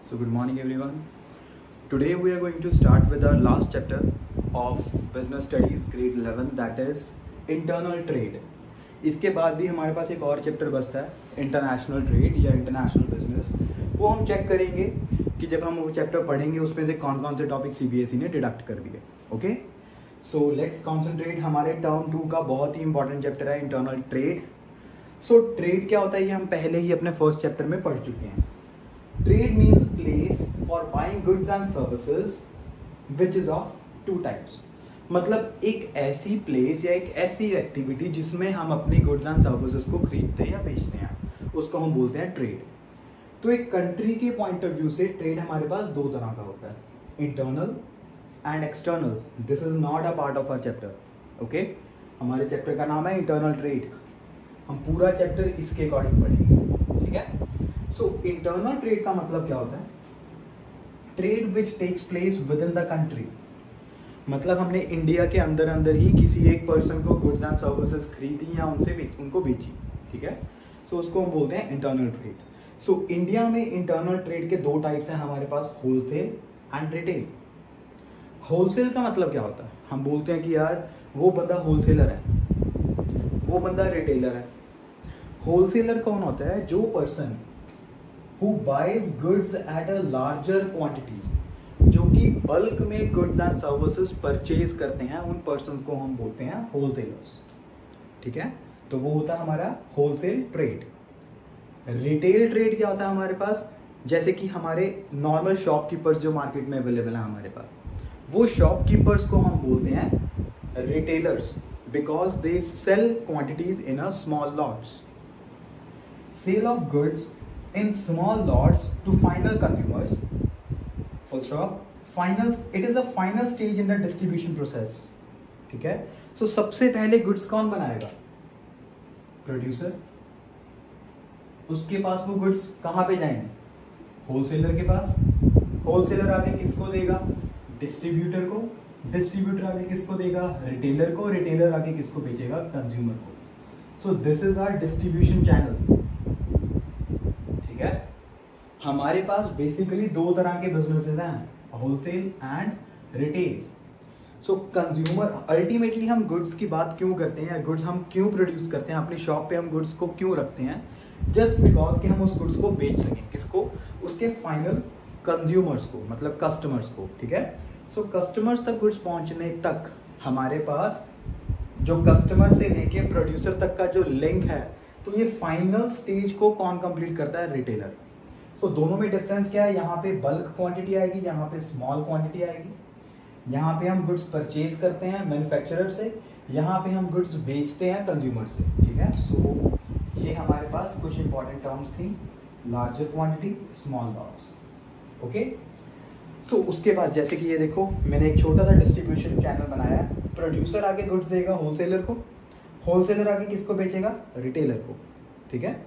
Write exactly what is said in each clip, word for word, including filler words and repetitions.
So good morning everyone. Today we are going to start with our last chapter of business studies grade eleven, that is internal trade. इसके बाद भी हमारे पास एक और chapter बचता है इंटरनेशनल ट्रेड या इंटरनेशनल बिजनेस. वो हम चेक करेंगे कि जब हम वो चैप्टर पढ़ेंगे उसमें से कौन कौन से टॉपिक सीबीएसई ने डिडक्ट कर दिए. Okay, so let's concentrate. हमारे टर्म टू का बहुत ही इंपॉर्टेंट चैप्टर है इंटरनल ट्रेड. सो ट्रेड क्या होता है ये हम पहले ही अपने फर्स्ट चैप्टर में पढ़ चुके हैं. Trade means place for buying goods and services which is of two types. मतलब एक ऐसी प्लेस या एक ऐसी एक्टिविटी जिसमें हम अपनी गुड्स एंड सर्विसेज को खरीदते हैं या बेचते हैं, उसको हम बोलते हैं ट्रेड. तो एक कंट्री के पॉइंट ऑफ व्यू से ट्रेड हमारे पास दो तरह का होता है, internal and external. This is not a part of our chapter. Okay, हमारे चैप्टर का नाम है इंटरनल ट्रेड. हम पूरा चैप्टर इसके अकॉर्डिंग पढ़ेंगे. ठीक है. सो इंटरनल ट्रेड का मतलब क्या होता है? Trade which takes place within the country. मतलब हमने इंडिया के अंदर अंदर ही किसी एक पर्सन को गुड्स एंड सर्विसेज खरीदी या उनसे बेच उनको बेची. ठीक है. सो so, उसको हम बोलते हैं इंटरनल ट्रेड. सो इंडिया में इंटरनल ट्रेड के दो टाइप्स हैं हमारे पास, होलसेल एंड रिटेल. होलसेल का मतलब क्या होता है? हम बोलते हैं कि यार वो बंदा होलसेलर है, वो बंदा रिटेलर है. होलसेलर कौन होता है? जो person who buys goods at a larger quantity, जो कि बल्क में गुड्स एंड सर्विसेज परचेज करते हैं, उन पर्सन को हम बोलते हैं होलसेलर्स. ठीक है. तो वो होता है हमारा होलसेल ट्रेड. रिटेल ट्रेड क्या होता है हमारे पास? जैसे कि हमारे नॉर्मल शॉपकीपर्स जो मार्केट में अवेलेबल है हमारे पास, वो शॉपकीपर्स को हम बोलते हैं retailers because they sell quantities in a small lots. Sell of goods in small lots to final consumers, full stop. Final, it is a final stage in the distribution process. ठीक है. so, सबसे पहले goods कौन बनाएगा? Producer. उसके पास वो goods कहाँ पे जाएंगे? होलसेलर के पास. होलसेलर आगे किसको देगा? डिस्ट्रीब्यूटर को. डिस्ट्रीब्यूटर आगे किसको देगा? रिटेलर को. रिटेलर आगे किसको बेचेगा? कंज्यूमर को. So this is our distribution channel. हमारे पास बेसिकली दो तरह के बिजनेसेस हैं, wholesale and retail. So consumer, ultimately हम गुड्स की बात क्यों करते हैं, गुड्स हम क्यों प्रोड्यूस करते हैं अपनी शॉप पे, हम गुड्स को क्यों रखते हैं? जस्ट बिकॉज कि हम उस गुड्स को बेच सकें. किसको? उसके फाइनल कंज्यूमर्स को, मतलब कस्टमर्स को. ठीक है. सो कस्टमर्स तक गुड्स पहुंचने तक हमारे पास जो कस्टमर से लेके प्रोड्यूसर तक का जो लिंक है, तो ये फाइनल स्टेज को कौन कंप्लीट करता है? रिटेलर. सो so, दोनों में डिफरेंस क्या है? यहाँ पे बल्क क्वांटिटी आएगी, यहाँ पे स्मॉल क्वांटिटी आएगी. यहाँ पे हम गुड्स परचेज करते हैं मैन्युफैक्चरर से, यहाँ पे हम गुड्स बेचते हैं कंज्यूमर से. ठीक है. सो so, ये हमारे पास कुछ इंपॉर्टेंट टर्म्स थी, larger quantity, small lots. Okay. So उसके बाद जैसे कि ये देखो, मैंने एक छोटा सा डिस्ट्रीब्यूशन चैनल बनाया है. प्रोड्यूसर आगे गुड्स देगा होलसेलर को, होलसेलर आगे किसको बेचेगा? रिटेलर को. ठीक है.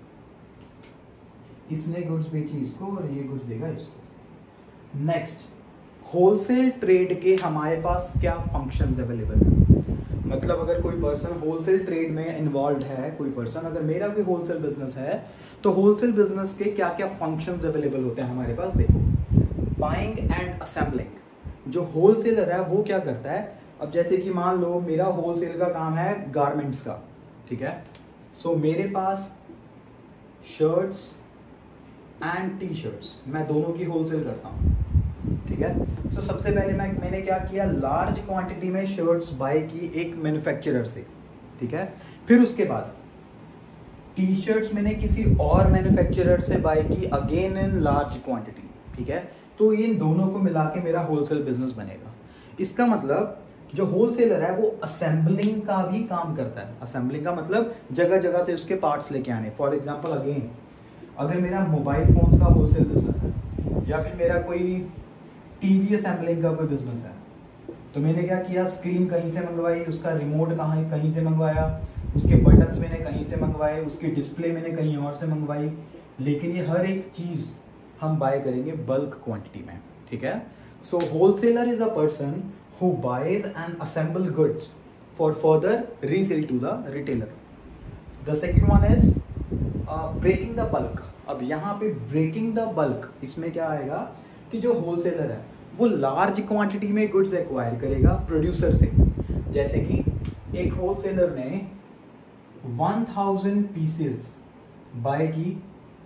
इसने गुड्स बेची इसको और ये गुड्स देगा इसको. नेक्स्ट, होलसेल ट्रेड के हमारे पास क्या फंक्शंस अवेलेबल है? मतलब अगर कोई पर्सन होलसेल ट्रेड में इन्वॉल्व है, कोई पर्सन, अगर मेरा कोई होलसेल बिजनेस है, तो होलसेल बिजनेस के क्या क्या फंक्शंस अवेलेबल होते हैं हमारे पास? देखो, बाइंग एंड असेंबलिंग. जो होलसेलर है वो क्या करता है? अब जैसे कि मान लो मेरा होलसेल का काम है गारमेंट्स का. ठीक है. सो so, मेरे पास शर्ट्स एंड टी शर्ट्स, मैं दोनों की होलसेल करता हूँ. ठीक है. तो so, सबसे पहले मैं मैंने क्या किया? लार्ज क्वांटिटी में शर्ट्स बाय की एक मैन्युफैक्चरर से. ठीक है. फिर उसके बाद टी शर्ट्स मैंने किसी और मैन्युफैक्चरर से बाय की, अगेन इन लार्ज क्वांटिटी. ठीक है. तो इन दोनों को मिला के मेरा होलसेल बिजनेस बनेगा. इसका मतलब जो होलसेलर है वो असेंबलिंग का भी काम करता है. असेंबलिंग का मतलब जगह जगह से उसके पार्ट्स लेके आने. फॉर एग्जाम्पल, अगेन अगर मेरा मोबाइल फोन्स का होलसेल बिजनेस है या फिर मेरा कोई टीवी असेंबलिंग का कोई बिजनेस है, तो मैंने क्या किया? स्क्रीन कहीं से मंगवाई, उसका रिमोट कहाँ कहीं से मंगवाया, उसके बटन्स मैंने कहीं से मंगवाए, उसकी डिस्प्ले मैंने कहीं और से मंगवाई. लेकिन ये हर एक चीज़ हम बाय करेंगे बल्क क्वांटिटी में. ठीक है. So wholesaler is a person who buys and assemble goods for further resale to the retailer. The second one is breaking the bulk. अब यहाँ पे ब्रेकिंग द बल्क, इसमें क्या आएगा कि जो होलसेलर है वो लार्ज क्वांटिटी में गुड्स एक्वायर करेगा प्रोड्यूसर से। जैसे कि एक होलसेलर ने वन थाउजेंड पीसेस बाय की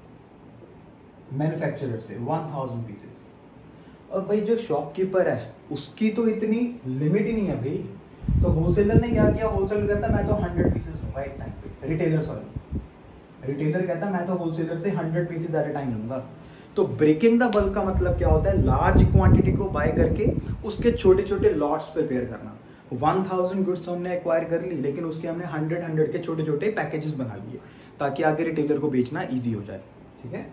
मैन्युफैक्चरर से, वन थाउजेंड पीसेस। और भाई जो शॉपकीपर है उसकी तो इतनी लिमिट ही नहीं है भाई, तो होलसेलर ने क्या किया, होलसेलर कहता मैं तो हंड्रेड पीसेस लूंगा एक टाइम पे, रिटेलर सॉरी रिटेलर कहता मैं तो होलसेलर से hundred pieces at a time लूंगा। तो ब्रेकिंग द बल्क का मतलब क्या होता है, लार्ज क्वांटिटी को बाय करके उसके छोटे छोटे लॉट्स प्रिपेयर करना। वन थाउजेंड गुड्स हमने एक्वायर कर ली, लेकिन उसके हमने हंड्रेड हंड्रेड के छोटे छोटे पैकेजेस बना लिए ताकि आगे रिटेलर को बेचना ईजी हो जाए। ठीक है।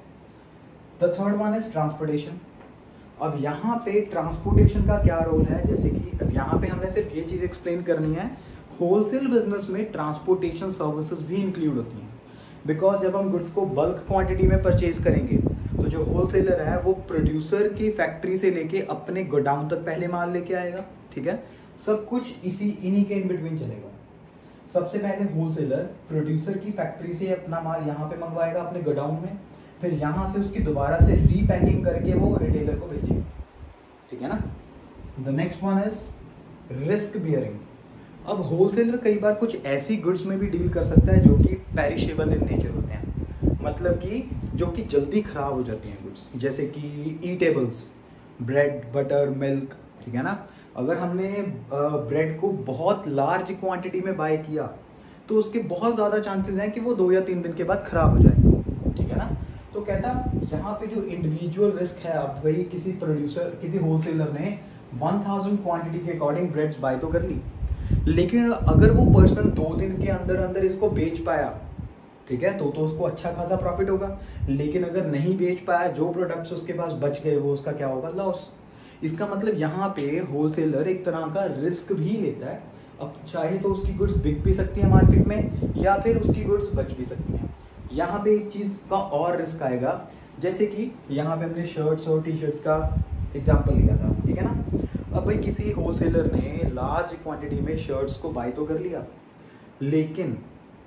The third one is transportation. अब यहाँ पे ट्रांसपोर्टेशन का क्या रोल है, जैसे कि अब यहाँ पे हमने सिर्फ ये चीज़ एक्सप्लेन करनी है, होलसेल बिजनेस में ट्रांसपोर्टेशन सर्विसेज भी इंक्लूड होती हैं। बिकॉज जब हम गुड्स को बल्क क्वांटिटी में परचेज करेंगे तो जो होलसेलर है वो प्रोड्यूसर की फैक्ट्री से लेके अपने गोडाउन तक पहले माल लेके आएगा। ठीक है, सब कुछ इसी इन्हीं के इन बिटवीन चलेगा। सबसे पहले होलसेलर प्रोड्यूसर की फैक्ट्री से अपना माल यहाँ पे मंगवाएगा अपने गोडाउन में, फिर यहाँ से उसकी दोबारा से रीपैकिंग करके वो रिटेलर को भेजेगा। ठीक है ना। The next one is risk bearing. अब होलसेलर कई बार कुछ ऐसी गुड्स में भी डील कर सकता है जो कि पेरिशेबल इन नेचर होते हैं, मतलब कि जो कि जल्दी खराब हो जाती हैं गुड्स, जैसे कि ईटेबल्स, ब्रेड, बटर, मिल्क। ठीक है ना। अगर हमने ब्रेड को बहुत लार्ज क्वांटिटी में बाय किया तो उसके बहुत ज़्यादा चांसेस हैं कि वो दो या तीन दिन के बाद खराब हो जाए। ठीक है ना। तो कहता यहाँ पे जो इंडिविजुअल रिस्क है, अब वही किसी प्रोड्यूसर किसी होलसेलर ने वन थाउजेंड क्वांटिटी के अकॉर्डिंग ब्रेड्स बाय तो कर ली, लेकिन अगर वो पर्सन दो दिन के अंदर अंदर इसको बेच पाया, ठीक है, तो तो उसको अच्छा खासा प्रॉफिट होगा। लेकिन अगर नहीं बेच पाया, जो प्रोडक्ट्स उसके पास बच गए, वो उसका क्या होगा, लॉस। इसका मतलब यहाँ पे होलसेलर एक तरह का रिस्क भी लेता है। अब चाहे तो उसकी गुड्स बिक भी सकती है मार्केट में, या फिर उसकी गुड्स बच भी सकती हैं। यहाँ पे एक चीज़ का और रिस्क आएगा, जैसे कि यहाँ पे हमने शर्ट्स और टी शर्ट्स का एग्जाम्पल लिया था। ठीक है ना। अब भाई किसी होलसेलर ने लार्ज क्वांटिटी में शर्ट्स को बाय तो कर लिया, लेकिन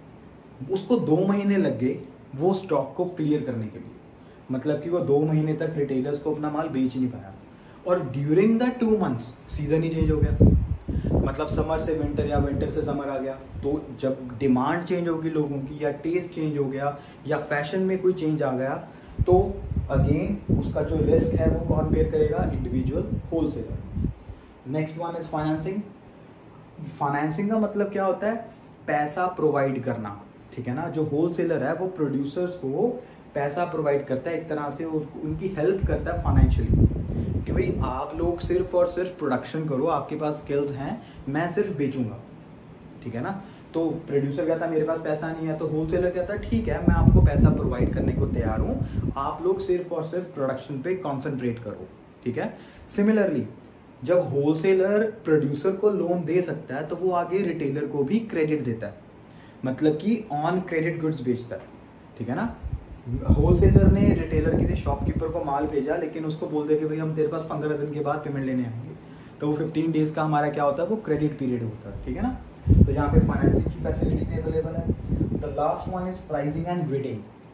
उसको दो महीने लग गए वो स्टॉक को क्लियर करने के लिए, मतलब कि वो दो महीने तक रिटेलर्स को अपना माल बेच नहीं पाया। और during the two months season ही चेंज हो गया, मतलब समर से विंटर या विंटर से समर आ गया। तो जब डिमांड चेंज होगी लोगों की, या टेस्ट चेंज हो गया, या फैशन में कोई चेंज आ गया, तो अगेन उसका जो रिस्क है वो कौन बेयर करेगा, individual wholesaler. Next one is financing. Financing का मतलब क्या होता है, पैसा प्रोवाइड करना। ठीक है ना। जो होलसेलर है वो प्रोड्यूसर्स को पैसा प्रोवाइड करता है, एक तरह से उनकी हेल्प करता है फाइनेंशियली, कि भाई आप लोग सिर्फ और सिर्फ प्रोडक्शन करो, आपके पास स्किल्स हैं, मैं सिर्फ बेचूंगा। ठीक है ना। तो प्रोड्यूसर कहता है मेरे पास पैसा नहीं है, तो होलसेलर कहता है ठीक है, मैं आपको पैसा प्रोवाइड करने को तैयार हूँ, आप लोग सिर्फ और सिर्फ प्रोडक्शन पे कॉन्सेंट्रेट करो। ठीक है। सिमिलरली जब होलसेलर प्रोड्यूसर को लोन दे सकता है तो वो आगे रिटेलर को भी क्रेडिट देता है, मतलब कि ऑन क्रेडिट गुड्स बेचता है। ठीक है ना। होलसेलर ने रिटेलर किसी शॉपकीपर को माल भेजा, लेकिन उसको बोल दे कि भाई हम तेरे पास पंद्रह दिन के बाद पेमेंट लेने आएंगे, तो वो फिफ्टीन डेज का हमारा क्या होता है, वो क्रेडिट पीरियड होता है। ठीक है ना। तो यहाँ पे फाइनेंसिंग की फैसिलिटी भी अवेलेबल है। The last one is pricing and grading.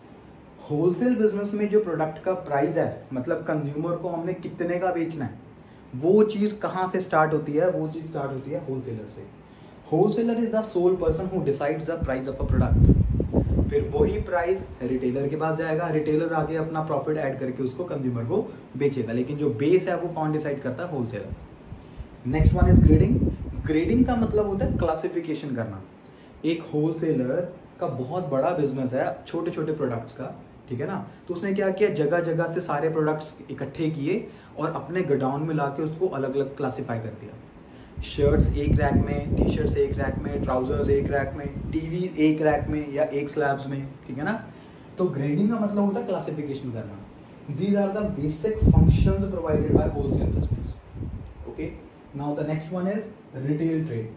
Wholesale business में जो प्रोडक्ट का प्राइस है, मतलब कंज्यूमर को हमने कितने का बेचना है, वो चीज़ कहाँ से स्टार्ट होती है, वो चीज़ स्टार्ट होती है होलसेलर से। Wholesaler is the sole person who decides the price of a product. फिर वही प्राइस रिटेलर के पास जाएगा, रिटेलर आगे अपना प्रॉफिट ऐड करके उसको कंज्यूमर को बेचेगा, लेकिन जो बेस है वो कौन डिसाइड करता है, wholesaler. Next one is grading. Grading का मतलब होता है क्लासिफिकेशन करना। एक होलसेलर का बहुत बड़ा बिजनेस है छोटे छोटे प्रोडक्ट्स का, ठीक है ना। तो उसने क्या किया, जगह जगह से सारे प्रोडक्ट्स इकट्ठे किए और अपने गोडाउन में लाके उसको अलग अलग क्लासिफाई कर दिया। शर्ट्स एक रैक में, टी शर्ट्स एक रैक में, ट्राउजर्स एक रैक में, टीवी एक रैक में या एक स्लैब्स में। ठीक है ना। तो ग्रेडिंग का मतलब होता है क्लासिफिकेशन करना। These are the basic functions provided by wholesale business. Okay. Now the next one is retail trade.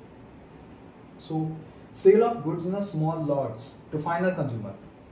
So sell of goods in small lots to final consumer.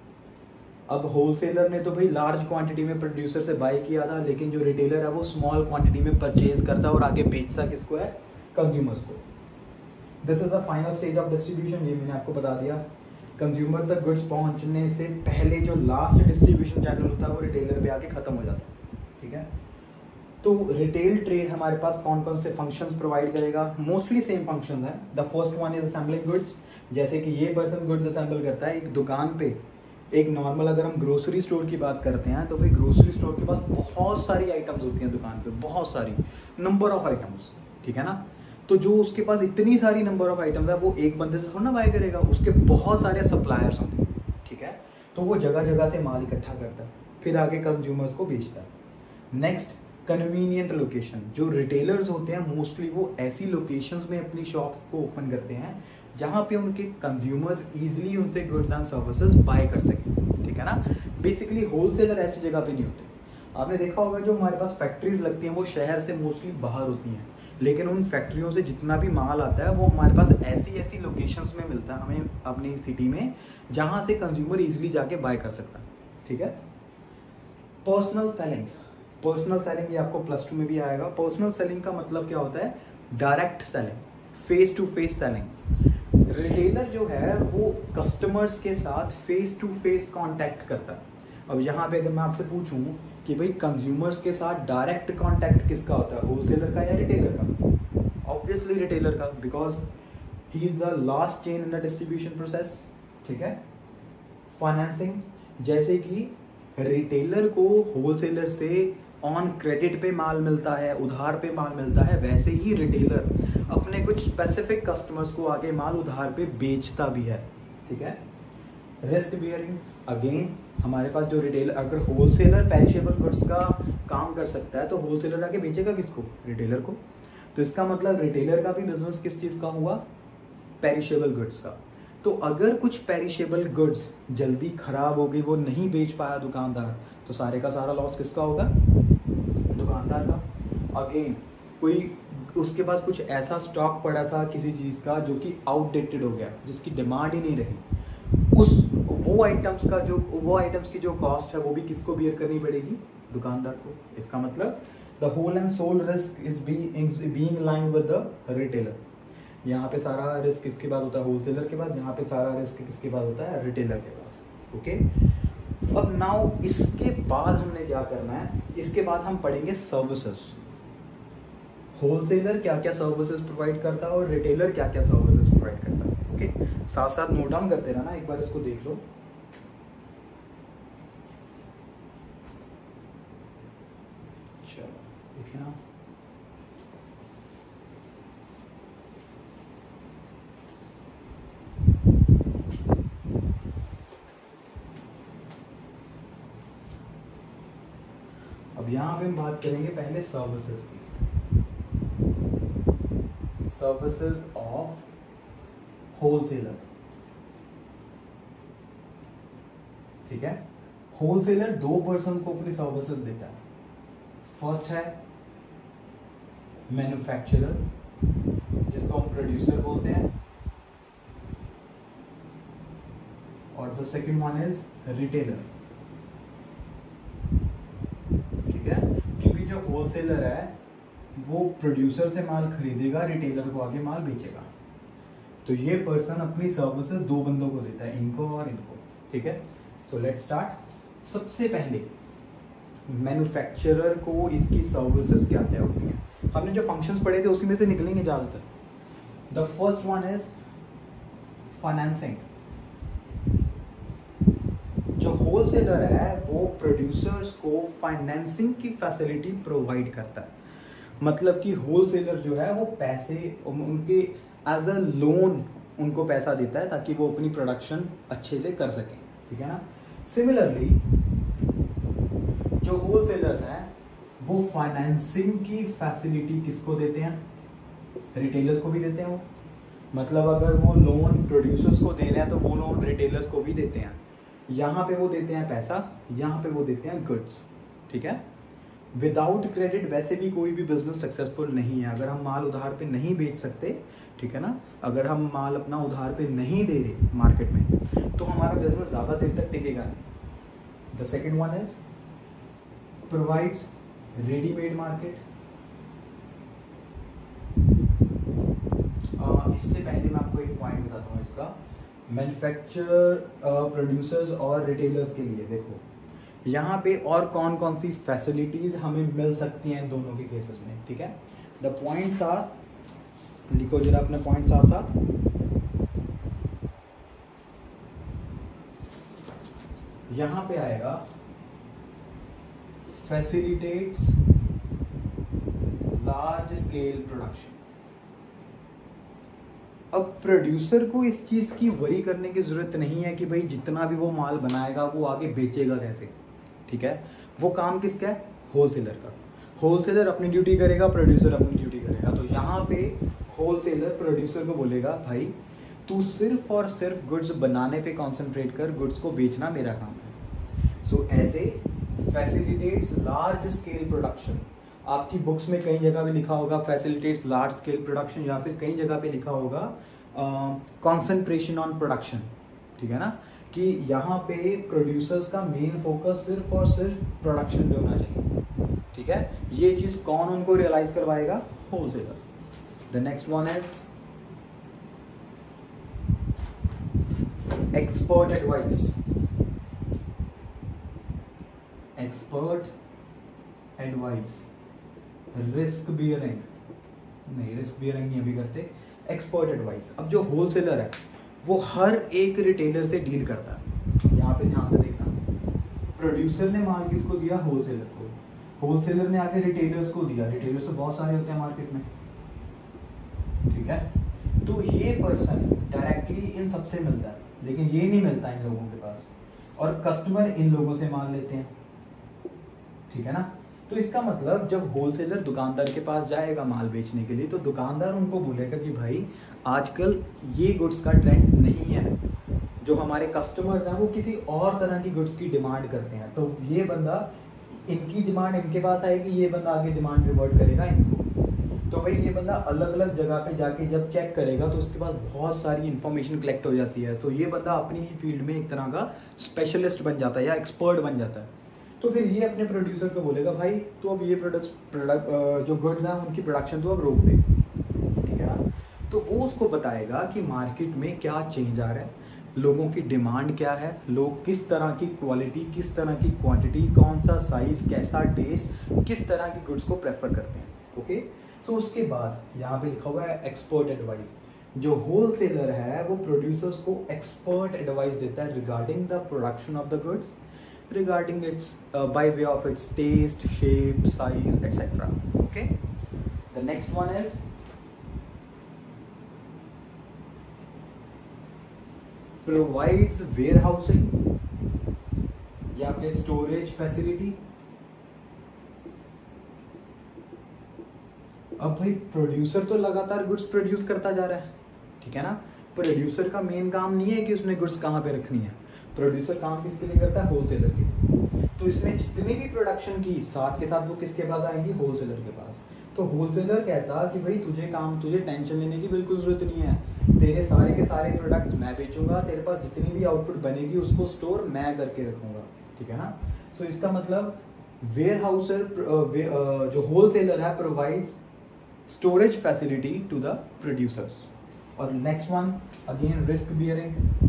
अब होलसेलर ने तो भाई लार्ज क्वांटिटी में producer से buy किया था, लेकिन जो रिटेलर है वो स्मॉल क्वांटिटी में परचेज करता है और आगे बेचता किसको है, कंज्यूमर्स को। This is the final stage of distribution, ये मैंने आपको बता दिया। कंज्यूमर तक गुड्स पहुंचने से पहले जो लास्ट डिस्ट्रीब्यूशन चैनल होता है वो रिटेलर पे आके खत्म हो जाता है, ठीक है। तो रिटेल ट्रेड हमारे पास कौन कौन से फंक्शंस प्रोवाइड करेगा? मोस्टली सेम फंक्शंस है। The first one is assembling goods, जैसे कि ये पर्सन गुड्स असेंबल करता है एक दुकान पे। एक नॉर्मल अगर हम ग्रोसरी स्टोर की बात करते हैं तो भाई ग्रोसरी स्टोर के पास बहुत सारी आइटम्स होती हैं दुकान पे, बहुत सारी नंबर ऑफ आइटम्स, ठीक है ना। तो जो उसके पास इतनी सारी नंबर ऑफ आइटम्स है वो एक बंदे से थोड़ा ना बाय करेगा, उसके बहुत सारे सप्लायर्स होंगे, ठीक है। तो वो जगह जगह से माल इकट्ठा करता है, फिर आगे कंज्यूमर्स को बेचता है। Next, convenient location. जो रिटेलर्स होते हैं मोस्टली वो ऐसी लोकेशंस में अपनी शॉप को ओपन करते हैं जहाँ पे उनके कंज्यूमर्स इजीली उनसे गुड्स एंड सर्विसेज बाय कर सकें, ठीक है ना। बेसिकली होलसेलर ऐसी जगह पे नहीं होते। आपने देखा होगा जो हमारे पास फैक्ट्रीज लगती हैं वो शहर से मोस्टली बाहर होती हैं, लेकिन उन फैक्ट्रियों से जितना भी माल आता है वो हमारे पास ऐसी ऐसी लोकेशंस में मिलता है हमें अपनी सिटी में, जहाँ से कंज्यूमर इजीली जाके बाय कर सकता है, ठीक है। पर्सनल सेलिंग, पर्सनल सेलिंग ये आपको प्लस टू में भी आएगा। पर्सनल सेलिंग का मतलब क्या होता है? Direct selling, face to face selling. Retailer जो है वो कस्टमर्स के साथ फेस टू फेस कांटेक्ट करता है। अब यहाँ पे अगर मैं आपसे पूछूं कि भाई कंज्यूमर्स के साथ डायरेक्ट कांटेक्ट किसका होता है, होलसेलर का या रिटेलर का? ऑब्वियसली रिटेलर का, because he is the last chain in the distribution process, ठीक है। फाइनेंसिंग, जैसे कि रिटेलर को होलसेलर से ऑन क्रेडिट पे माल मिलता है, उधार पे माल मिलता है, वैसे ही रिटेलर अपने कुछ स्पेसिफिक कस्टमर्स को आगे माल उधार पे बेचता भी है, ठीक है। रिस्क बियरिंग, अगेन हमारे पास जो रिटेलर, अगर होलसेलर पेरिशेबल गुड्स का काम कर सकता है तो होलसेलर आके बेचेगा किसको? रिटेलर को। तो इसका मतलब रिटेलर का भी बिजनेस किस चीज़ का हुआ? पेरिशेबल गुड्स का। तो अगर कुछ पेरिशेबल गुड्स जल्दी खराब हो गई, वो नहीं बेच पाया दुकानदार, तो सारे का सारा लॉस किसका होगा? दुकानदार का। अगेन कोई उसके पास कुछ ऐसा स्टॉक पड़ा था किसी चीज़ का जो कि आउटडेटेड हो गया, जिसकी डिमांड ही नहीं रही, उस वो आइटम्स का जो वो आइटम्स की जो कॉस्ट है वो भी किसको बियर करनी पड़ेगी? दुकानदार को। इसका मतलब the whole and sole risk is being line with the retailer. यहाँ पे सारा रिस्क किसके पास होता है? होलसेलर के पास। यहाँ पे सारा रिस्क किसके पास होता है? रिटेलर के पास, ओके। अब नाउ इसके बाद हमने क्या करना है? इसके बाद हम पढ़ेंगे सर्विसेज। होलसेलर क्या क्या सर्विसेज प्रोवाइड करता है और रिटेलर क्या क्या सर्विसेज प्रोवाइड करता है, ओके। साथ साथ नोट डाउन करते रहना, एक बार इसको देख लो। चलो देखिए ना, अब यहाँ पे हम बात करेंगे पहले सर्विसेज की। सर्विसेज ऑफ होलसेलर, ठीक है। होलसेलर दो पर्सन को अपनी सर्विसेज देता है। फर्स्ट है मैन्युफैक्चरर, जिसको हम प्रोड्यूसर बोलते हैं, और the second one is retailer, ठीक है। क्योंकि जो होलसेलर है वो प्रोड्यूसर से माल खरीदेगा, रिटेलर को आगे माल बेचेगा। तो ये पर्सन अपनी सर्विसेज दो बंदों को देता है, इनको और इनको, ठीक है। So let's start. सबसे पहले मैन्युफैक्चरर को इसकी सर्विसेज क्या क्या होती हैं? हमने जो फंक्शंस पढ़े थे उसी में से निकलेंगे ज़्यादातर। The first one is financing. जो होलसेलर है वो प्रोड्यूसर्स को फाइनेंसिंग की फैसिलिटी प्रोवाइड करता है। मतलब कि होलसेलर जो है वो पैसे उनके एज अ लोन उनको पैसा देता है ताकि वो अपनी प्रोडक्शन अच्छे से कर सकें, ठीक है ना। सिमिलरली जो होलसेलर्स हैं वो फाइनेंसिंग की फैसिलिटी किसको देते हैं? रिटेलर्स को भी देते हैं वो। मतलब अगर वो लोन प्रोड्यूसर्स को दे रहे हैं तो वो लोन रिटेलर्स को भी देते हैं। यहाँ पे वो देते हैं पैसा, यहाँ पे वो देते हैं गुड्स, ठीक है। विदाउट क्रेडिट वैसे भी कोई भी बिजनेस सक्सेसफुल नहीं है। अगर हम माल उधार पे नहीं बेच सकते, ठीक है ना, अगर हम माल अपना उधार पे नहीं दे रहे मार्केट में तो हमारा बिजनेस ज़्यादा देर तक टिकेगा नहीं। The second one is provides readymade market. इससे पहले मैं आपको एक पॉइंट बताता हूँ इसका मैन्युफैक्चरर, प्रोड्यूसर्स और रिटेलर्स के लिए देखो यहाँ पे और कौन कौन सी फैसिलिटीज़ हमें मिल सकती हैं इन दोनों के केसेस में, ठीक है। द पॉइंट्स आर, लिखो जरा अपने पॉइंट्स साथ साथ। यहाँ पे आएगा फैसिलिटेट्स लार्ज स्केल प्रोडक्शन। अब प्रोड्यूसर को इस चीज़ की वरी करने की ज़रूरत नहीं है कि भाई जितना भी वो माल बनाएगा वो आगे बेचेगा कैसे, ठीक है। वो काम किसका है? होलसेलर का। होलसेलर अपनी ड्यूटी करेगा, प्रोड्यूसर अपनी ड्यूटी करेगा। तो यहाँ पे होलसेलर प्रोड्यूसर को बोलेगा भाई तू सिर्फ और सिर्फ गुड्स बनाने पे कंसंट्रेट कर, गुड्स को बेचना मेरा काम है। सो ऐसे फैसिलिटेट्स लार्ज स्केल प्रोडक्शन। आपकी बुक्स में कई जगह भी लिखा होगा फैसिलिटेट्स लार्ज स्केल प्रोडक्शन, या फिर कई जगह पे लिखा होगा कंसंट्रेशन ऑन प्रोडक्शन, ठीक है ना, कि यहाँ पे प्रोड्यूसर्स का मेन फोकस सिर्फ और सिर्फ प्रोडक्शन पे होना चाहिए, ठीक है। ये चीज़ कौन उनको रियलाइज करवाएगा? Wholesaler. The next one is expert advice. Expert advice, risk bearing, नहीं रिस्क बियरिंग नहीं अभी करते, एक्सपर्ट एडवाइस। अब जो होलसेलर है वो हर एक रिटेलर से डील करता है। यहाँ पे ध्यान से देखना, प्रोड्यूसर ने माल किसको दिया? होलसेलर को। होलसेलर ने आके रिटेलर्स को दिया। रिटेलर्स तो बहुत सारे होते हैं मार्केट में, ठीक है। तो ये पर्सन डायरेक्टली इन सबसे मिलता है, लेकिन ये नहीं मिलता इन लोगों के पास, और कस्टमर इन लोगों से माल लेते हैं, ठीक है ना। तो इसका मतलब जब होलसेलर दुकानदार के पास जाएगा माल बेचने के लिए, तो दुकानदार उनको बोलेगा कि भाई आजकल ये गुड्स का ट्रेंड नहीं है, जो हमारे कस्टमर्स हैं वो किसी और तरह की गुड्स की डिमांड करते हैं। तो ये बंदा, इनकी डिमांड इनके पास आएगी, ये बंदा आगे डिमांड रिवर्ट करेगा इनको। तो भाई ये बंदा अलग अलग जगह पे जाके जब चेक करेगा तो उसके पास बहुत सारी इन्फॉर्मेशन कलेक्ट हो जाती है। तो ये बंदा अपनी ही फील्ड में एक तरह का स्पेशलिस्ट बन जाता है या एक्सपर्ट बन जाता है। तो फिर ये अपने प्रोड्यूसर को बोलेगा भाई तो अब ये प्रोडक्ट्स प्रोडक्ट जो गुड्स हैं उनकी प्रोडक्शन तो अब रोक दे, ठीक है ना। तो वो उसको बताएगा कि मार्केट में क्या चेंज आ रहा है, लोगों की डिमांड क्या है, लोग किस तरह की क्वालिटी, किस तरह की क्वांटिटी, कौन सा साइज, कैसा टेस्ट, किस तरह की गुड्स को प्रेफर करते हैं, ओके। सो so, उसके बाद यहाँ पे लिखा हुआ है एक्सपर्ट एडवाइस। जो होलसेलर है वो प्रोड्यूसर्स को एक्सपर्ट एडवाइस देता है regarding the production of the goods, regarding its uh, by way of its taste, shape, size, et cetera. Okay. The next one is provides warehousing या फिर storage facility। अब भाई producer तो लगातार goods produce करता जा रहा है, ठीक है ना। प्रोड्यूसर का मेन काम नहीं है कि उसने गुड्स कहाँ पे रखनी है। प्रोड्यूसर काम किसके लिए करता है? होलसेलर के लिए। तो इसमें जितनी भी प्रोडक्शन की साथ के साथ वो किसके पास आएंगी? होलसेलर के पास। तो होलसेलर कहता कि भाई तुझे काम, तुझे टेंशन लेने की बिल्कुल जरूरत नहीं है, तेरे सारे के सारे प्रोडक्ट्स मैं बेचूंगा, तेरे पास जितनी भी आउटपुट बनेगी उसको स्टोर मैं करके रखूंगा, ठीक है ना। सो so, इसका मतलब वेयर हाउसर जो होलसेलर है provides storage facility to the producers. और next one again risk bearing.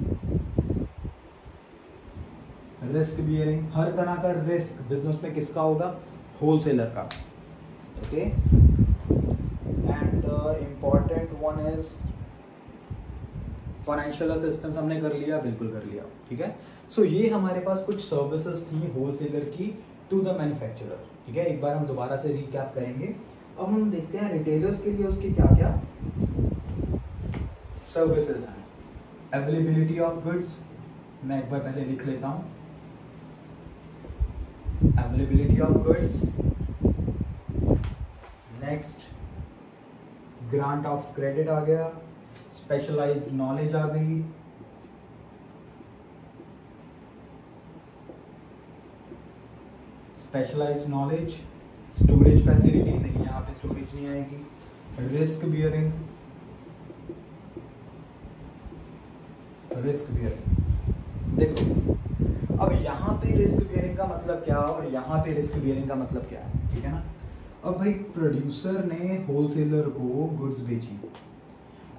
Risk bearing, हर तरह का रिस्क बिजनेस में किसका होगा? होलसेलर का, okay. And the important one is financial assistance. हमने कर लिया, बिल्कुल कर लिया, ठीक है। सो so, ये हमारे पास कुछ सर्विसेज थी होलसेलर की टू द मैन्युफैक्चरर, ठीक है। एक बार हम दोबारा से रिकैप करेंगे। अब हम देखते हैं रिटेलर्स के लिए उसके क्या क्या सर्विसेज हैं। अवेलेबिलिटी ऑफ गुड्स, मैं एक बार पहले लिख लेता हूँ। availability of goods, next grant of credit आ गया, specialized knowledge आ गई, specialized knowledge, storage facility नहीं, यहाँ पे storage नहीं आएगी, risk bearing, risk bearing। देखो अब यहाँ पे रिस्क बियरिंग का मतलब क्या और यहाँ पे रिस्क बियरिंग का मतलब क्या है, ठीक है ना। अब भाई प्रोड्यूसर ने होलसेलर को गुड्स बेची।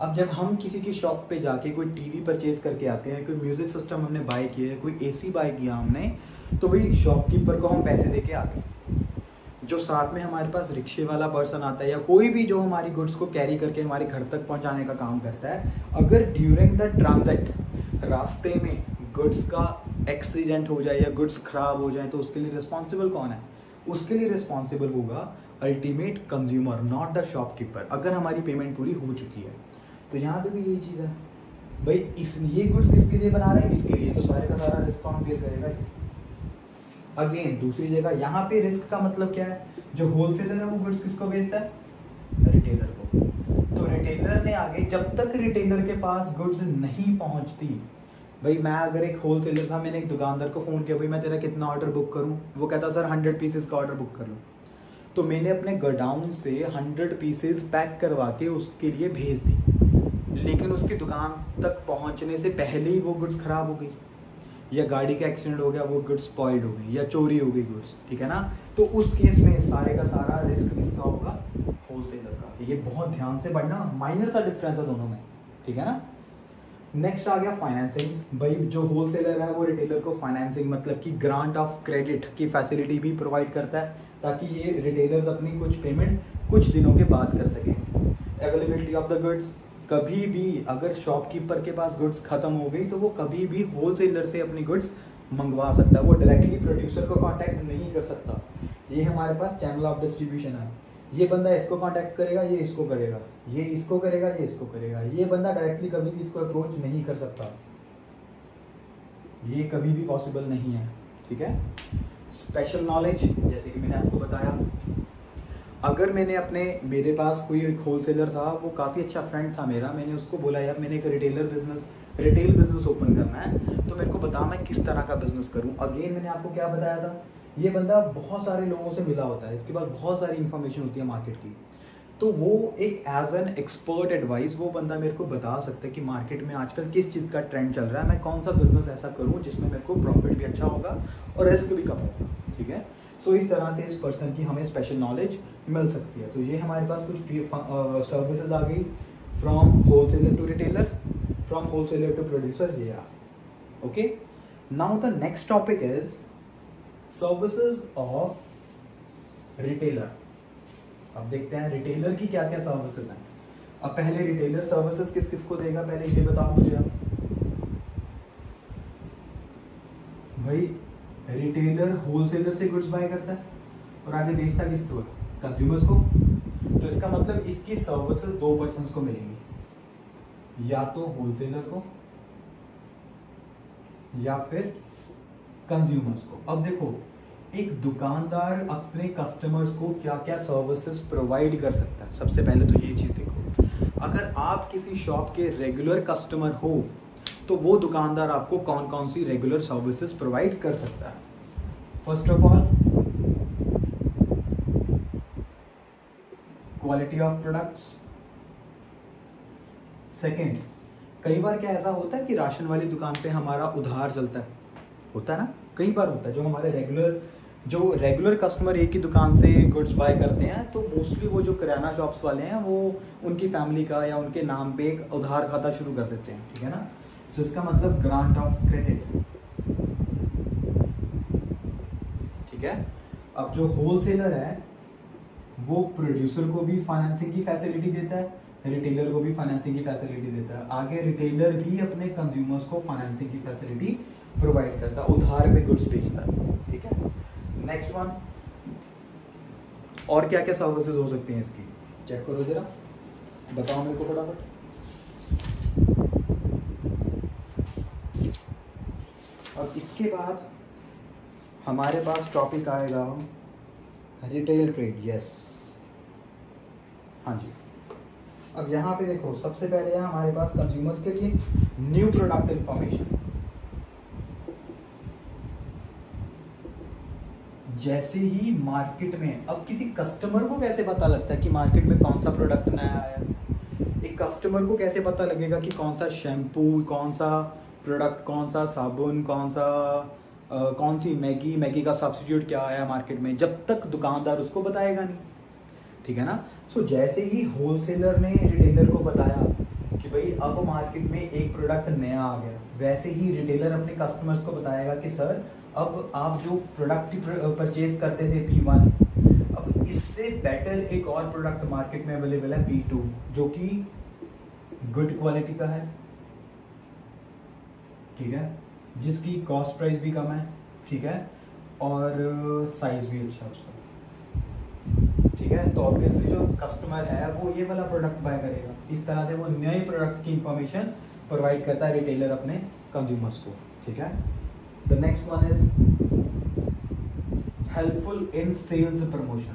अब जब हम किसी की शॉप पे जाके कोई टीवी परचेज करके आते हैं, कोई म्यूज़िक सिस्टम हमने बाय किया है, कोई एसी बाय किया हमने, तो भाई शॉपकीपर को हम पैसे दे के आ गए। जो साथ में हमारे पास रिक्शे वाला पर्सन आता है या कोई भी जो हमारी गुड्स को कैरी करके हमारे घर तक पहुंचाने का काम करता है, अगर ड्यूरिंग द ट्रांजैक्ट रास्ते में गुड्स का एक्सीडेंट हो जाए या गुड्स खराब हो जाए, तो उसके लिए रिस्पॉन्सिबल कौन है? उसके लिए रिस्पॉन्सिबल होगा ultimate consumer, not the shopkeeper, अगर हमारी पेमेंट पूरी हो चुकी है। तो यहाँ पे भी यही चीज़ है भाई, इस ये गुड्स किसके लिए बना रहे हैं? इसके लिए, तो सारे का सारा रिस्क कौन बेयर करेगा? अगेन दूसरी जगह यहाँ पे रिस्क का मतलब क्या है? जो होलसेलर है वो गुड्स किसको बेचता है? रिटेलर को। तो रिटेलर ने आगे, जब तक रिटेलर के पास गुड्स नहीं पहुंचती, भाई मैं अगर एक होलसेलर था, मैंने एक दुकानदार को फ़ोन किया, भाई मैं तेरा कितना ऑर्डर बुक करूं? वो कहता सर हंड्रेड पीसेस का ऑर्डर बुक कर लो। तो मैंने अपने गोडाउन से हंड्रेड पीसेस पैक करवा के उसके लिए भेज दी, लेकिन उसकी दुकान तक पहुंचने से पहले ही वो गुड्स खराब हो गई, या गाड़ी का एक्सीडेंट हो गया, वो गुड्स स्पॉइल्ड हो गई, या चोरी हो गई गुड्स, ठीक है ना? तो उस केस में सारे का सारा रिस्क किसका होगा? होलसेलर का। ये बहुत ध्यान से पढ़ना, माइनर सा डिफरेंस है दोनों में, ठीक है ना? नेक्स्ट आ गया फाइनेंसिंग। भाई जो होलसेलर है वो रिटेलर को फाइनेंसिंग मतलब कि ग्रांट ऑफ क्रेडिट की फैसिलिटी भी प्रोवाइड करता है, ताकि ये रिटेलर्स अपनी कुछ पेमेंट कुछ दिनों के बाद कर सकें। अवेलेबिलिटी ऑफ द गुड्स, कभी भी अगर शॉपकीपर के पास गुड्स खत्म हो गई तो वो कभी भी होलसेलर से अपनी गुड्स मंगवा सकता है, वो डायरेक्टली प्रोड्यूसर को कांटेक्ट नहीं कर सकता। ये हमारे पास चैनल ऑफ डिस्ट्रीब्यूशन है, ये बंदा इसको कांटेक्ट करेगा, ये इसको करेगा, ये इसको करेगा, ये इसको करेगा। ये बंदा डायरेक्टली कभी भी इसको अप्रोच नहीं कर सकता, ये कभी भी पॉसिबल नहीं है, ठीक है? स्पेशल नॉलेज, जैसे कि मैंने आपको बताया, अगर मैंने अपने मेरे पास कोई एक होलसेलर था, वो काफ़ी अच्छा फ्रेंड था मेरा, मैंने उसको बोला यार मैंने एक retailer business retail business open करना है, तो मेरे को बता मैं किस तरह का बिजनेस करूं। अगेन मैंने आपको क्या बताया था, ये बंदा बहुत सारे लोगों से मिला होता है, इसके पास बहुत सारी इन्फॉर्मेशन होती है मार्केट की, तो वो एक एज एन एक्सपर्ट एडवाइस वो बंदा मेरे को बता सकता है कि मार्केट में आजकल किस चीज़ का ट्रेंड चल रहा है, मैं कौन सा बिजनेस ऐसा करूँ जिसमें मेरे को प्रॉफिट भी अच्छा होगा और रिस्क भी कम होगा, ठीक है? सो so, इस तरह से इस पर्सन की हमें स्पेशल नॉलेज मिल सकती है। तो ये हमारे पास कुछ सर्विसेज आ गई, from wholesaler to retailer, from wholesaler to producer, ये आ okay. Now the next topic is services of retailer. अब देखते हैं रिटेलर की क्या क्या सर्विसेज हैं। अब पहले रिटेलर सर्विसेज किस किस को देगा, पहले ये बताओ मुझे आप। भाई रिटेलर होलसेलर से गुड्स बाय करता है और आगे बेचता किसको? कंज्यूमर्स को। तो इसका मतलब इसकी सर्विसेज दो पर्सन्स को मिलेंगी, या तो होलसेलर को या फिर कंज्यूमर्स को। अब देखो एक दुकानदार अपने कस्टमर्स को क्या क्या सर्विसेज प्रोवाइड कर सकता है। सबसे पहले तो ये चीज़ देखो, अगर आप किसी शॉप के रेगुलर कस्टमर हो तो वो दुकानदार आपको कौन कौन सी रेगुलर सर्विसेज प्रोवाइड कर सकता है। First of all quality of products. Second, कई बार क्या ऐसा होता है कि राशन वाली दुकान पे हमारा उधार चलता है, होता है ना, कई बार होता है। जो हमारे रेगुलर जो रेगुलर कस्टमर एक ही दुकान से गुड्स बाय करते हैं, तो मोस्टली वो जो किराना शॉप्स वाले हैं वो उनकी फैमिली का या उनके नाम पे एक उधार खाता शुरू कर देते हैं, ठीक है ना। तो इसका मतलब ग्रांट ऑफ क्रेडिट, ठीक है। अब जो होलसेलर है वो प्रोड्यूसर को भी फाइनेंसिंग की फैसिलिटी देता है, रिटेलर को भी फाइनेंसिंग की फैसिलिटी देता है, आगे रिटेलर भी अपने कंज्यूमर्स को फाइनेंसिंग की फैसिलिटी प्रोवाइड करता है, उधार पे गुड्स बेचता है, ठीक है। नेक्स्ट वन, और क्या क्या सर्विसेज हो सकती हैं इसकी, चेक करो जरा, बताओ मेरे को फटाफट। अब इसके बाद हमारे पास टॉपिक आएगा रिटेल ट्रेड। यस, हाँ जी। अब यहाँ पे देखो, सबसे पहले है हमारे पास कंज्यूमर्स के लिए न्यू प्रोडक्ट इंफॉर्मेशन। जैसे ही मार्केट में, अब किसी कस्टमर को कैसे पता लगता है कि मार्केट में कौन सा प्रोडक्ट नया आया है? एक कस्टमर को कैसे पता लगेगा कि कौन सा शैम्पू, कौन सा प्रोडक्ट, कौन सा साबुन, कौन सा आ, कौन सी मैगी मैगी का सब्स्टिट्यूट क्या आया मार्केट में, जब तक दुकानदार उसको बताएगा नहीं, ठीक है ना। सो so, जैसे ही होलसेलर ने रिटेलर को बताया भाई अब मार्केट में एक प्रोडक्ट नया आ गया, वैसे ही रिटेलर अपने कस्टमर्स को बताएगा कि सर अब आप जो प्रोडक्ट परचेज करते थे पी वन, अब इससे बेटर एक और प्रोडक्ट मार्केट में अवेलेबल है पी टू, जो कि गुड क्वालिटी का है, ठीक है, जिसकी कॉस्ट प्राइस भी कम है, ठीक है, और साइज भी अच्छा है उसका, ठीक है। तो ऑब्वियसली जो कस्टमर है वो ये वाला प्रोडक्ट बाय करेगा। इस तरह से वो नए प्रोडक्ट की इंफॉर्मेशन प्रोवाइड करता है रिटेलर अपने कंज्यूमर्स को, ठीक है। The next one is helpful in sales promotion.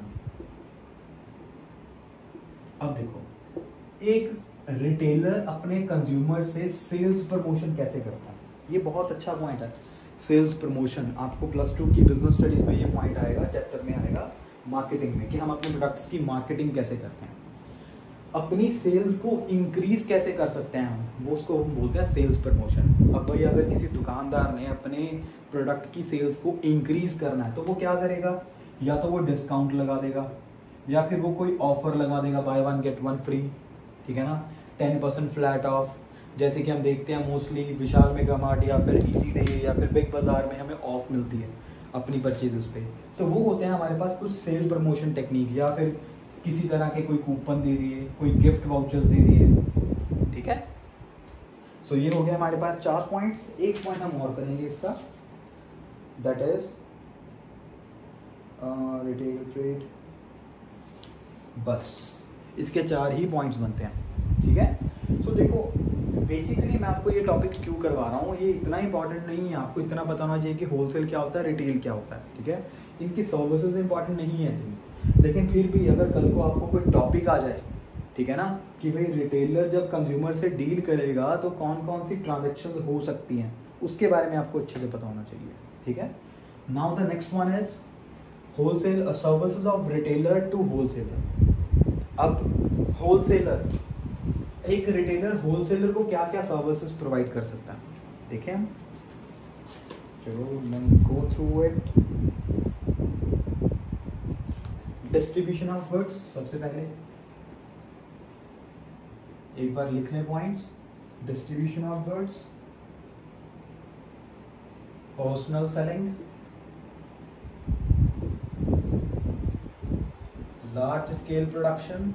अब देखो, एक रिटेलर अपने कंज्यूमर से सेल्स प्रमोशन कैसे करता है, ये बहुत अच्छा पॉइंट है। सेल्स प्रमोशन आपको प्लस टू की बिजनेस स्टडीज में ये पॉइंट आएगा, चैप्टर में आएगा मार्केटिंग में, कि हम अपने प्रोडक्ट्स की मार्केटिंग कैसे करते हैं, अपनी सेल्स को इंक्रीज कैसे कर सकते हैं हम, वो उसको हम बोलते हैं सेल्स प्रमोशन। अब भाई अगर किसी दुकानदार ने अपने प्रोडक्ट की सेल्स को इंक्रीज करना है तो वो क्या करेगा, या तो वो डिस्काउंट लगा देगा, या फिर वो कोई ऑफर लगा देगा, buy one get one free, ठीक है ना, टेन परसेंट फ्लैट ऑफ, जैसे कि हम देखते हैं मोस्टली विशाल मेगा मार्ट या फिर इसी डे या फिर बिग बाजार में हमें ऑफ मिलती है अपनी परचेजेस पे। तो वो होते हैं हमारे पास कुछ सेल प्रमोशन टेक्निक, या फिर किसी तरह के कोई कूपन दे दिए, कोई गिफ्ट वाउचर्स दे दिए, ठीक है। सो so, ये हो गया हमारे पास चार पॉइंट्स। एक पॉइंट हम और करेंगे इसका, दैट इज रिटेल ट्रेड। बस इसके चार ही पॉइंट्स बनते हैं, ठीक है। सो so, देखो बेसिकली मैं आपको ये टॉपिक क्यों करवा रहा हूँ, ये इतना इंपॉर्टेंट नहीं है, आपको इतना पता होना चाहिए कि होलसेल क्या होता है, रिटेल क्या होता है, ठीक है। इनकी सर्विसेज इंपॉर्टेंट नहीं है इतनी, लेकिन फिर भी अगर कल को आपको कोई टॉपिक आ जाए, ठीक है ना, कि भाई रिटेलर जब कंज्यूमर से डील करेगा तो कौन कौन सी ट्रांजेक्शन्स हो सकती हैं, उसके बारे में आपको अच्छे से पता होना चाहिए, ठीक है। Now the next one is wholesale services of retailer to wholesaler. अब होलसेलर, एक रिटेलर होलसेलर को क्या क्या सर्विसेज प्रोवाइड कर सकता है, देखें हम, चलो go through it. Distribution of goods, सबसे पहले एक बार लिख लें points, distribution of goods, personal selling, large scale production,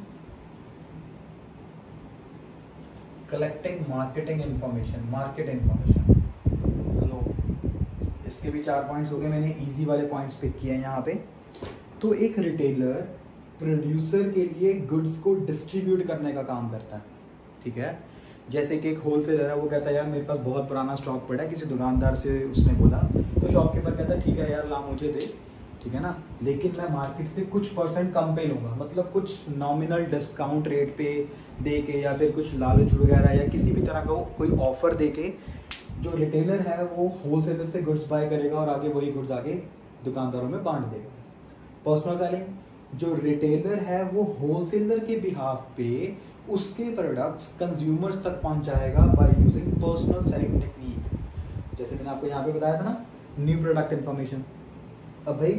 collecting marketing information, market information. चलो इसके भी चार पॉइंट्स हो गए, मैंने इजी वाले पॉइंट्स पिक किए हैं यहाँ पे। तो एक रिटेलर प्रोड्यूसर के लिए गुड्स को डिस्ट्रीब्यूट करने का काम करता है, ठीक है। जैसे कि एक होलसेलर है, वो कहता है यार मेरे पास बहुत पुराना स्टॉक पड़ा है, किसी दुकानदार से उसने बोला, तो शॉपकीपर कहता है ठीक है यार ला मुझे दे, ठीक है ना, लेकिन मैं मार्केट से कुछ परसेंट कम पे लूँगा, मतलब कुछ नॉमिनल डिस्काउंट रेट पे दे के, या फिर कुछ लालच वगैरह या किसी भी तरह का कोई ऑफर दे के जो रिटेलर है वो होलसेलर से गुड्स बाय करेगा और आगे वही गुड्स आगे दुकानदारों में बांट देगा। पर्सनल सेलिंग, जो रिटेलर है वो होलसेलर के बिहाफ पे उसके प्रोडक्ट्स कंज्यूमर्स तक पहुंचाएगा by using personal selling technique. जैसे मैंने आपको यहाँ पे बताया था ना, न्यू प्रोडक्ट इंफॉर्मेशन। अब भाई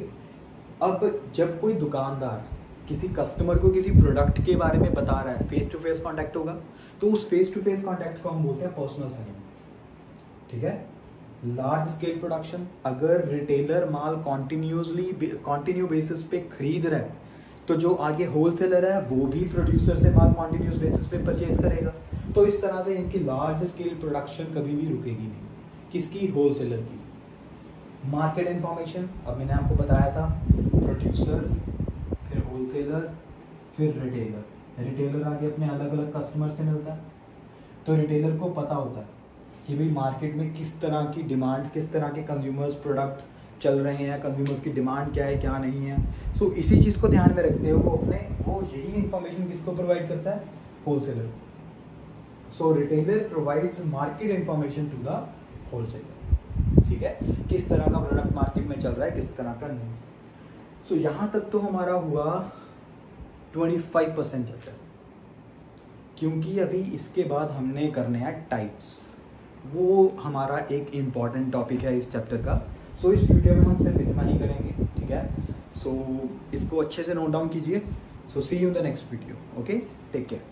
अब जब कोई दुकानदार किसी कस्टमर को किसी प्रोडक्ट के बारे में बता रहा है, फेस टू फेस कांटेक्ट होगा, तो उस फेस टू फेस कांटेक्ट को हम बोलते हैं पर्सनल सेलिंग, ठीक है। लार्ज स्केल प्रोडक्शन, अगर रिटेलर माल कॉन्टिन्यूसली कॉन्टिन्यू बेसिस पे खरीद रहा है तो जो आगे होलसेलर है वो भी प्रोड्यूसर से माल कॉन्टिन्यूस बेसिस पे परचेज करेगा। तो इस तरह से इनकी लार्ज स्केल प्रोडक्शन कभी भी रुकेगी नहीं, किसकी, होलसेलर की। मार्केट इंफॉर्मेशन, अब मैंने आपको बताया था, प्रोड्यूसर, फिर होलसेलर, फिर रिटेलर। रिटेलर आगे अपने अलग अलग कस्टमर से मिलता है, तो रिटेलर को पता होता है कि भाई मार्केट में किस तरह की डिमांड, किस तरह के कंज्यूमर्स प्रोडक्ट चल रहे हैं, कंज्यूमर्स की डिमांड क्या है क्या नहीं है। सो so, इसी चीज़ को ध्यान में रखते हुए वो अपने वो यही इंफॉर्मेशन किसको प्रोवाइड करता है, होलसेलर को। So retailer provides market information to the wholesaler, ठीक है, किस तरह का प्रोडक्ट मार्केट में चल रहा है, किस तरह का नहीं। सो so, यहाँ तक तो हमारा हुआ पच्चीस परसेंट चैप्टर, क्योंकि अभी इसके बाद हमने करने हैं टाइप्स, वो हमारा एक इम्पॉर्टेंट टॉपिक है इस चैप्टर का। सो so, इस वीडियो में हम सिर्फ इतना ही करेंगे, ठीक है। सो so, इसको अच्छे से नोट डाउन कीजिए। So see you in the next video, okay, take care.